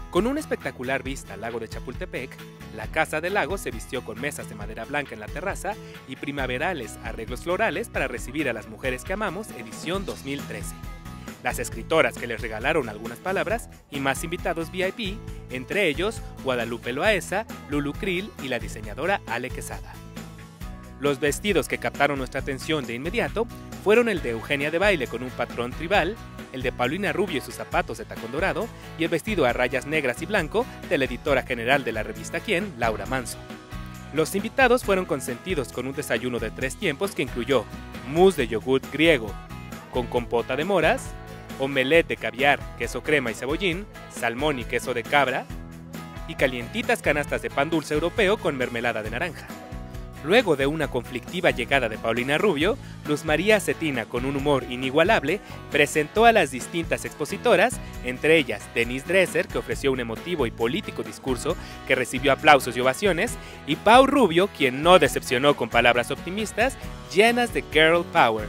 Con una espectacular vista al lago de Chapultepec, la Casa del Lago se vistió con mesas de madera blanca en la terraza y primaverales arreglos florales para recibir a las mujeres que amamos, edición 2013. Las escritoras que les regalaron algunas palabras y más invitados VIP, entre ellos Guadalupe Loaesa, Lulu Krill y la diseñadora Ale Quesada. Los vestidos que captaron nuestra atención de inmediato fueron el de Eugenia de Baile con un patrón tribal, el de Paulina Rubio y sus zapatos de tacón dorado y el vestido a rayas negras y blanco de la editora general de la revista Quién, Laura Manso. Los invitados fueron consentidos con un desayuno de 3 tiempos que incluyó mousse de yogurt griego con compota de moras, omelette de caviar, queso crema y cebollín, salmón y queso de cabra y calientitas canastas de pan dulce europeo con mermelada de naranja. Luego de una conflictiva llegada de Paulina Rubio, Luz María Cetina, con un humor inigualable, presentó a las distintas expositoras, entre ellas Denise Dresser, que ofreció un emotivo y político discurso que recibió aplausos y ovaciones, y Pau Rubio, quien no decepcionó con palabras optimistas llenas de girl power.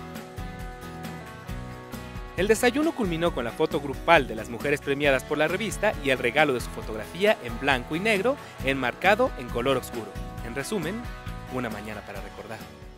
El desayuno culminó con la foto grupal de las mujeres premiadas por la revista y el regalo de su fotografía en blanco y negro, enmarcado en color oscuro. En resumen, una mañana para recordar.